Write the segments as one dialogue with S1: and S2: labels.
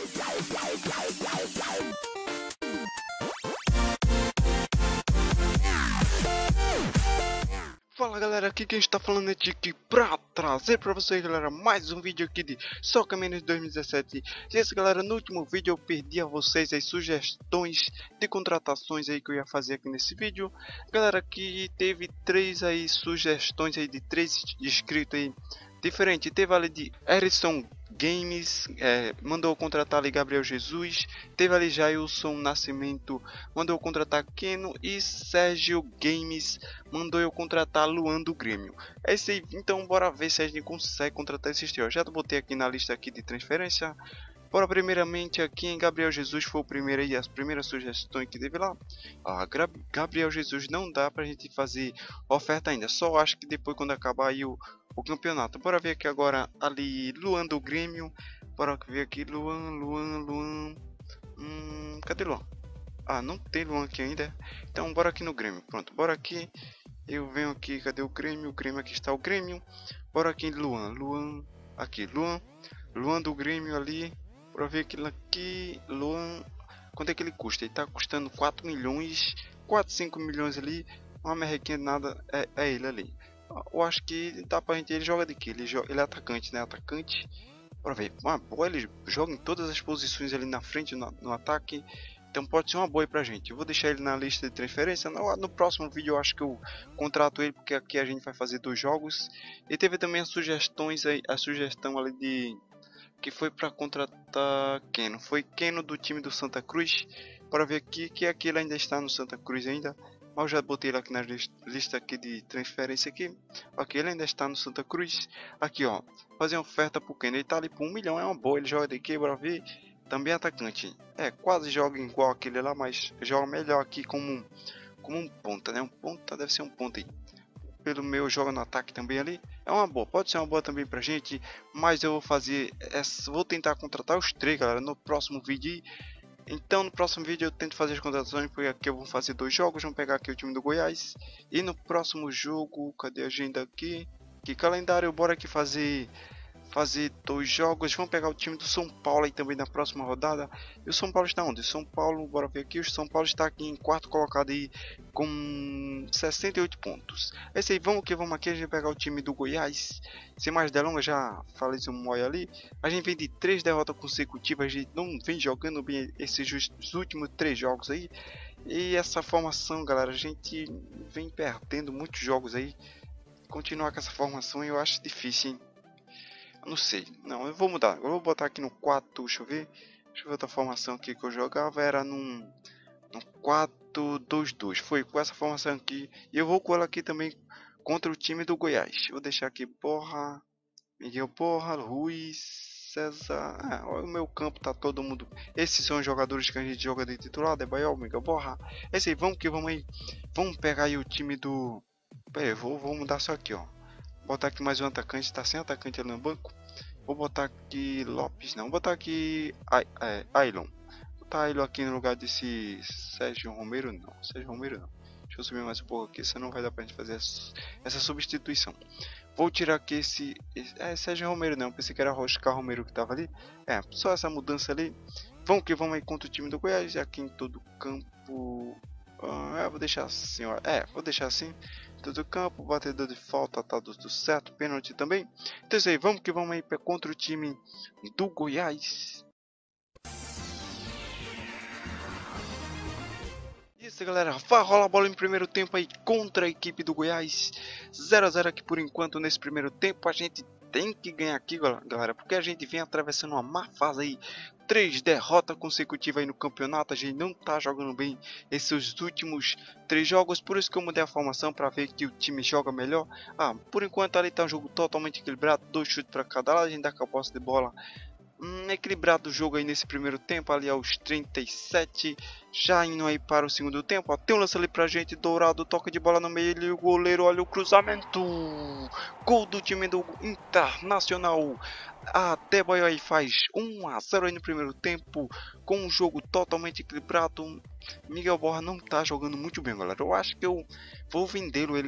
S1: Fala galera, aqui quem está falando é Tiki pra trazer pra vocês, galera, mais um vídeo aqui de Soccer Menos 2017. E esse, galera, no último vídeo eu perdi a vocês as sugestões de contratações aí que eu ia fazer aqui nesse vídeo. Galera, aqui teve três aí sugestões aí de três inscritos aí diferente. Teve ali de Erison Games, mandou contratar ali Gabriel Jesus. Teve ali Jailson Nascimento, mandou contratar Keno. E Sérgio Games mandou eu contratar Luan do Grêmio. É isso aí, então bora ver se a gente consegue contratar esses três. Já botei aqui na lista aqui de transferência. Bora primeiramente aqui em Gabriel Jesus, foi o primeiro aí, as primeiras sugestões que teve lá. Gabriel Jesus não dá pra gente fazer oferta ainda, só acho que depois quando acabar aí o campeonato. Bora ver aqui agora ali Luan do Grêmio. Bora ver aqui Luan. Cadê Luan? Ah, não tem Luan aqui ainda. Então bora aqui no Grêmio, pronto, bora aqui. Eu venho aqui, cadê o Grêmio? O Grêmio, aqui está o Grêmio. Bora aqui em Luan, aqui, Luan do Grêmio ali. Bora ver aquilo aqui, Luan, quanto é que ele custa? Ele tá custando 4 milhões, 5 milhões ali. Uma merrequinha de nada, é ele ali. Eu acho que dá pra gente, ele joga de que? Ele é atacante, né? Atacante. Bora ver, uma boa, ele joga em todas as posições ali na frente, no ataque. Então pode ser uma boa aí pra gente. Eu vou deixar ele na lista de transferência. No próximo vídeo eu acho que eu contrato ele, porque aqui a gente vai fazer 2 jogos. E teve também as sugestões aí, a sugestão ali de que foi para contratar Keno. Foi Keno do time do Santa Cruz. Para ver aqui que aquele ainda está no Santa Cruz ainda. Mas eu já botei ele aqui na lista aqui de transferência aqui. Ok, ele ainda está no Santa Cruz. Aqui ó, fazer uma oferta pro Keno. Ele tá ali por 1 milhão, é uma boa. Ele joga daqui, bora ver. Também é atacante. Quase joga igual aquele lá, mas joga melhor aqui como um ponta, né? Um ponta, deve ser um ponta aí. Pelo meu joga no ataque também ali, é uma boa, pode ser uma boa também pra gente, mas eu vou fazer vou tentar contratar os 3, galera, no próximo vídeo. Então no próximo vídeo eu tento fazer as contratações, porque aqui eu vou fazer 2 jogos, vamos pegar aqui o time do Goiás, e no próximo jogo, cadê a agenda aqui, que calendário, bora aqui fazer 2 jogos. Vamos pegar o time do São Paulo aí também na próxima rodada. E o São Paulo está onde? São Paulo, bora ver aqui. O São Paulo está aqui em 4º colocado aí com 68 pontos. É isso aí, vamos aqui. A gente vai pegar o time do Goiás. Sem mais delongas, já falei isso um ali. A gente vem de 3 derrotas consecutivas. A gente não vem jogando bem esses últimos 3 jogos aí. E essa formação, galera, a gente vem perdendo muitos jogos aí. Continuar com essa formação eu acho difícil, hein? Não sei, não, eu vou mudar. Eu vou botar aqui no 4, deixa eu ver outra formação aqui que eu jogava, era no 4-2-2. Foi com essa formação aqui. E eu vou com ela aqui também contra o time do Goiás. Eu vou deixar aqui Borra, Miguel Borra, Ruiz, César. O meu campo tá todo mundo. Esses são os jogadores que a gente joga de titular, Debaiol, Miguel Borra. Esse aí, vamos aí. Vamos pegar aí o time do... Pera aí, vou mudar só aqui, ó. Botar aqui mais um atacante, tá sem atacante ali no banco. Vou botar aqui Lopes, não, vou botar aqui Ailon. Vou botar Ailon aqui no lugar desse Sérgio Romero, não. Deixa eu subir mais um pouco aqui, senão não vai dar pra gente fazer essa substituição. Vou tirar aqui esse Sérgio Romero não, pensei que era Oscar Romero que tava ali. Só essa mudança ali. Vamos aí contra o time do Goiás, aqui em todo o campo. Vou deixar assim, ó. Vou deixar assim. Todo campo, batedor de falta, tá tudo certo, pênalti também. Então é isso aí, vamos aí contra o time do Goiás. Isso, galera, vai rolar a bola em primeiro tempo aí contra a equipe do Goiás. 0 a 0 aqui por enquanto nesse primeiro tempo. A gente tem que ganhar aqui, galera, porque a gente vem atravessando uma má fase aí. 3 derrotas consecutivas aí no campeonato. A gente não tá jogando bem esses últimos 3 jogos. Por isso que eu mudei a formação para ver que o time joga melhor. Por enquanto ali tá um jogo totalmente equilibrado. 2 chutes para cada lado. A gente dá com a posse de bola equilibrado o jogo aí nesse primeiro tempo, ali aos 37, já indo aí para o segundo tempo. Tem um lance ali pra gente, Dourado, toca de bola no meio, e o goleiro, olha o cruzamento, gol do time do Internacional. Até Bahia aí faz 1 a 0 aí no primeiro tempo, com um jogo totalmente equilibrado. Miguel Borra não tá jogando muito bem, galera. Eu acho que eu vou vendê-lo ele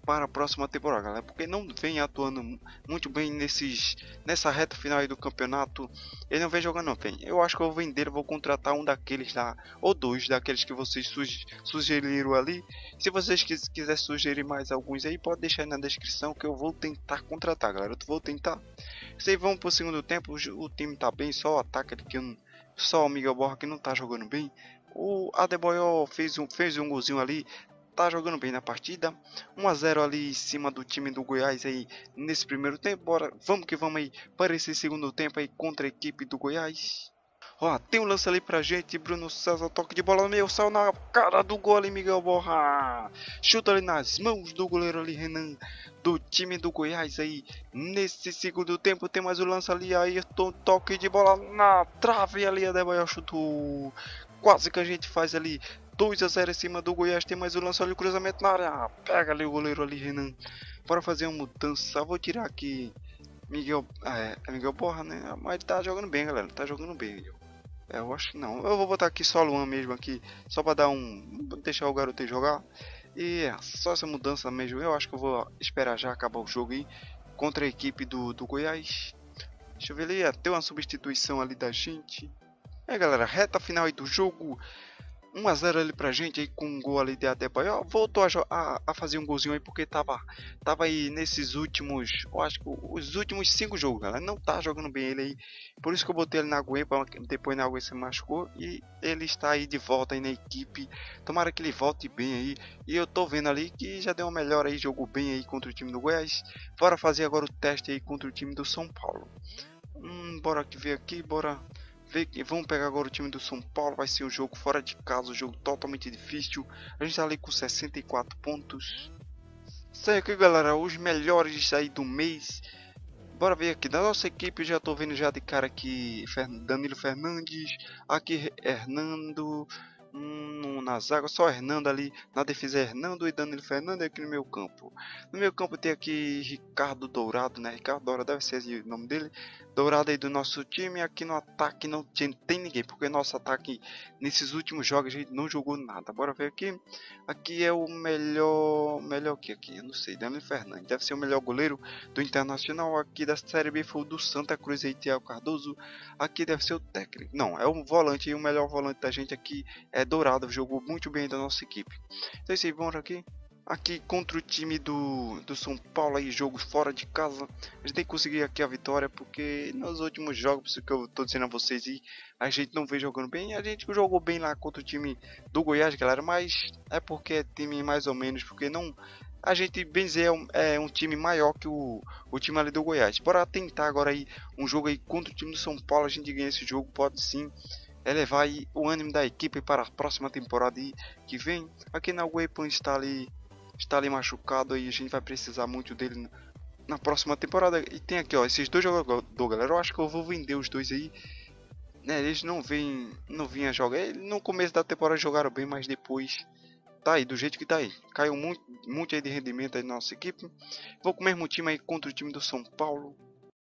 S1: para a próxima temporada, galera, porque não vem atuando muito bem nessa reta final aí do campeonato. Ele não vem jogando não, bem. Eu acho que eu vou vender, vou contratar um daqueles lá, ou dois daqueles que vocês sugeriram ali. Se vocês quiserem sugerir mais alguns aí, pode deixar aí na descrição que eu vou tentar contratar, galera. Eu vou tentar. Vocês vão pro segundo tempo, o time tá bem, só o ataque que só o Miguel Borja que não tá jogando bem. O Adebayor fez um golzinho ali, tá jogando bem na partida. 1 a 0 ali em cima do time do Goiás aí nesse primeiro tempo. Bora, vamos que vamos aí para esse segundo tempo aí contra a equipe do Goiás. Ó, tem um lance ali pra gente, Bruno César, toque de bola no meio, saiu na cara do gol ali, Miguel Borja. Chuta ali nas mãos do goleiro ali, Renan, do time do Goiás aí. Nesse segundo tempo tem mais um lance ali, aí toque de bola na trave ali, a Adebayor chutou. Quase que a gente faz ali 2 a 0 em cima do Goiás, tem mais um lance ali, o cruzamento na área. Pega ali o goleiro ali, Renan, para fazer uma mudança. Vou tirar aqui Miguel Borja, né? Mas ele tá jogando bem, galera, tá jogando bem. Eu acho que não. Eu vou botar aqui só Luan mesmo aqui, só para dar deixar o garoto jogar. E só essa mudança mesmo. Eu acho que eu vou esperar já acabar o jogo aí contra a equipe do Goiás. Deixa eu ver ali, tem uma substituição ali da gente. Galera, reta final aí do jogo. 1 a 0 ali pra gente aí com um gol ali de Adebayor. Voltou a fazer um golzinho aí porque tava aí nesses últimos, eu acho que os últimos 5 jogos, galera. Não tá jogando bem ele aí. Por isso que eu botei ele na Gwen, depois na Gwen se machucou e ele está aí de volta aí na equipe. Tomara que ele volte bem aí. E eu tô vendo ali que já deu uma melhora aí, jogou bem aí contra o time do Goiás. Bora fazer agora o teste aí contra o time do São Paulo. Bora ver aqui, bora. Vamos pegar agora o time do São Paulo. Vai ser um jogo fora de casa, um jogo totalmente difícil. A gente tá ali com 64 pontos. Isso aí aqui, galera, os melhores aí do mês. Bora ver aqui, da nossa equipe, já tô vendo já de cara aqui Danilo Fernandes, aqui Hernando, na zaga só Hernando ali, na defesa Hernando e Danilo Fernandes aqui no meu campo. No meu campo tem aqui Ricardo Dourado, né? Ricardo Dourado deve ser o nome dele. Dourado aí do nosso time. Aqui no ataque não tem ninguém, porque nosso ataque nesses últimos jogos a gente não jogou nada. Bora ver aqui. Aqui é o melhor que aqui, eu não sei, Danilo Fernandes. Deve ser o melhor goleiro do Internacional. Aqui da Série B foi o do Santa Cruz aí, Thiago Cardoso. Aqui deve ser o técnico. Não, é o volante aí, o melhor volante da gente aqui é Dourado. Jogou muito bem da nossa equipe. Então é isso aí, bora aqui. Aqui contra o time do São Paulo aí, jogo fora de casa. A gente tem que conseguir aqui a vitória, porque nos últimos jogos que eu tô dizendo a vocês aí, a gente não vem jogando bem. A gente jogou bem lá contra o time do Goiás, galera, mas é porque é time mais ou menos, porque não, a gente bem dizer é um time maior que o time ali do Goiás. Bora tentar agora aí um jogo aí contra o time do São Paulo. A gente ganha esse jogo, pode sim elevar aí o ânimo da equipe para a próxima temporada aí que vem. Aqui na Weapon está ali machucado aí, a gente vai precisar muito dele na próxima temporada. E tem aqui, ó, esses dois jogadores, galera. Eu acho que eu vou vender os dois aí, né? Eles não vinham jogar. No começo da temporada jogaram bem, mas depois tá aí do jeito que tá aí. Caiu muito aí de rendimento aí na nossa equipe. Vou com o mesmo time aí contra o time do São Paulo.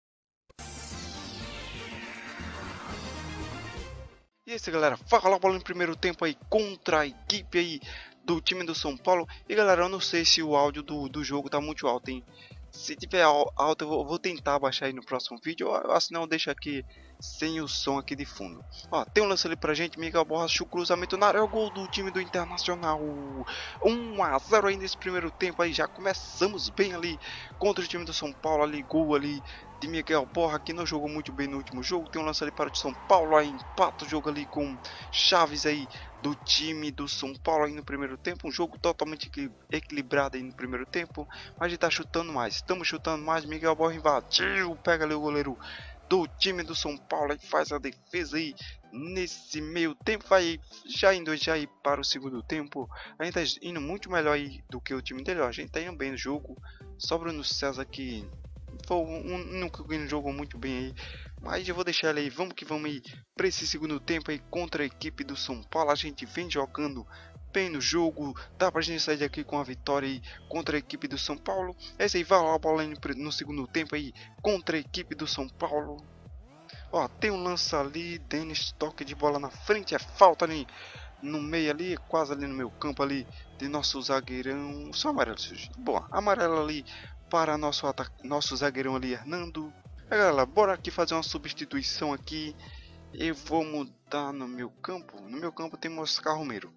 S1: E é isso, galera, fala a bola no primeiro tempo aí contra a equipe aí do time do São Paulo. E galera, eu não sei se o áudio do jogo tá muito alto, hein? Se tiver alto, eu vou tentar baixar aí no próximo vídeo, ou assim não, deixa aqui sem o som aqui de fundo. Ó, tem um lance ali pra gente, Miguel Borja, cruzamento na área, é o gol do time do Internacional. 1 a 0 aí nesse primeiro tempo aí, já começamos bem ali contra o time do São Paulo, ali, gol ali de Miguel Borja, que não jogou muito bem no último jogo. Tem um lance ali para o São Paulo, aí empata o jogo ali com Chaves aí do time do São Paulo aí no primeiro tempo. Um jogo totalmente equilibrado aí no primeiro tempo, mas a gente tá chutando mais, estamos chutando mais. Miguel Borja invadiu, pega ali o goleiro do time do São Paulo e faz a defesa aí nesse meio tempo. Vai já indo aí para o segundo tempo. A gente tá indo muito melhor aí do que o time dele, ó. A gente tá indo bem no jogo, só Bruno César que nunca jogou muito bem aí, mas eu vou deixar ele aí. Vamos que vamos aí para esse segundo tempo aí contra a equipe do São Paulo. A gente vem jogando bem no jogo, dá pra gente sair daqui com a vitória aí contra a equipe do São Paulo. Essa aí vai lá a bola no segundo tempo aí contra a equipe do São Paulo. Ó, tem um lance ali, Denis, toque de bola na frente, é falta ali no meio ali, quase ali no meu campo ali, de nosso zagueirão, só amarelo, bom, amarelo ali para nosso zagueirão ali, Hernando. Galera, bora aqui fazer uma substituição aqui. Eu vou mudar no meu campo tem Oscar Romero.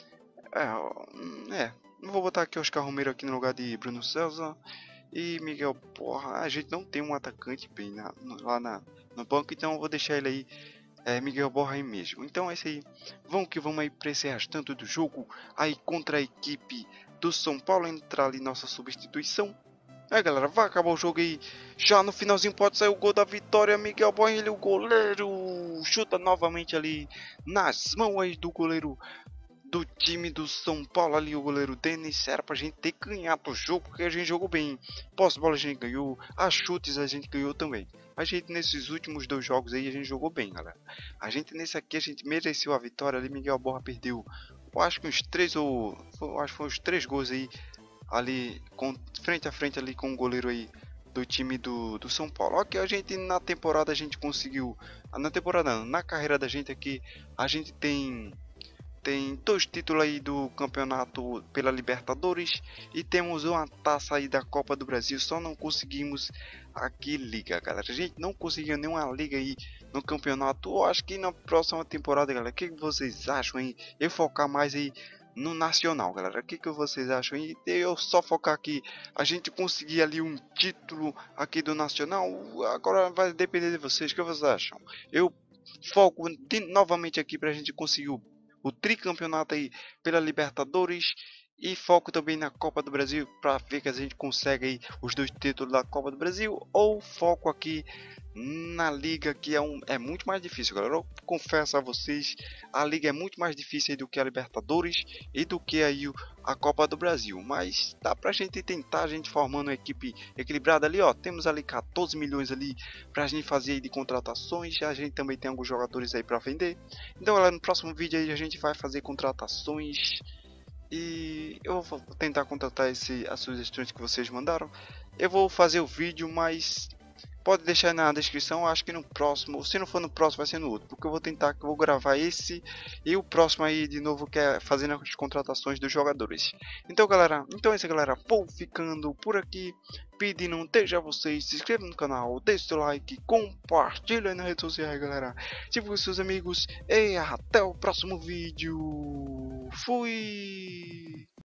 S1: Não vou botar aqui Oscar Romero aqui no lugar de Bruno César e Miguel Borra. A gente não tem um atacante bem no banco, então eu vou deixar ele aí, Miguel Borra aí mesmo. Então é isso aí, vamos que vamos aí para esse restante do jogo aí contra a equipe do São Paulo. Entrar ali nossa substituição. Galera, vai acabar o jogo aí. Já no finalzinho pode sair o gol da vitória. Miguel Borra, ele, o goleiro, chuta novamente ali nas mãos aí do goleiro do time do São Paulo ali, o goleiro Denis. Era pra gente ter ganhado o jogo, porque a gente jogou bem. Pós-bola a gente ganhou, as chutes a gente ganhou também. A gente nesses últimos 2 jogos aí a gente jogou bem, galera. A gente nesse aqui a gente mereceu a vitória ali. Miguel Borra perdeu, eu acho que uns 3 ou acho que foi uns 3 gols aí ali frente a frente ali com o goleiro aí do time do São Paulo. Ok, a gente na temporada a gente conseguiu, na temporada não, na carreira da gente aqui a gente tem 2 títulos aí do campeonato pela Libertadores e temos uma taça aí da Copa do Brasil. Só não conseguimos aqui liga, galera. A gente não conseguiu nenhuma liga aí no campeonato. Eu acho que na próxima temporada, galera, o que vocês acham aí? Eu focar mais aí no nacional, galera. O que vocês acham aí? Eu só focar aqui, a gente conseguir ali um título aqui do nacional. Agora vai depender de vocês. O que vocês acham? Eu foco novamente aqui pra gente conseguir o tricampeonato aí pela Libertadores e foco também na Copa do Brasil para ver que a gente consegue aí os 2 títulos da Copa do Brasil, ou foco aqui na liga, que é muito mais difícil, galera. Eu confesso a vocês, a liga é muito mais difícil do que a Libertadores e do que aí a Copa do Brasil, mas dá pra gente tentar, a gente formando uma equipe equilibrada ali, ó. Temos ali 14 milhões ali pra gente fazer aí de contratações. A gente também tem alguns jogadores aí para vender. Então, galera, no próximo vídeo aí a gente vai fazer contratações e eu vou tentar contratar as sugestões que vocês mandaram. Eu vou fazer o vídeo, mas pode deixar na descrição. Acho que no próximo, se não for no próximo, vai ser no outro, porque eu vou gravar esse e o próximo aí de novo, que é fazendo as contratações dos jogadores. Então, galera, então é isso, galera. Vou ficando por aqui, pedindo desde a vocês, se inscrevam no canal, deixe seu like, compartilhem nas redes sociais, galera, tipo com seus amigos, e até o próximo vídeo. Fui!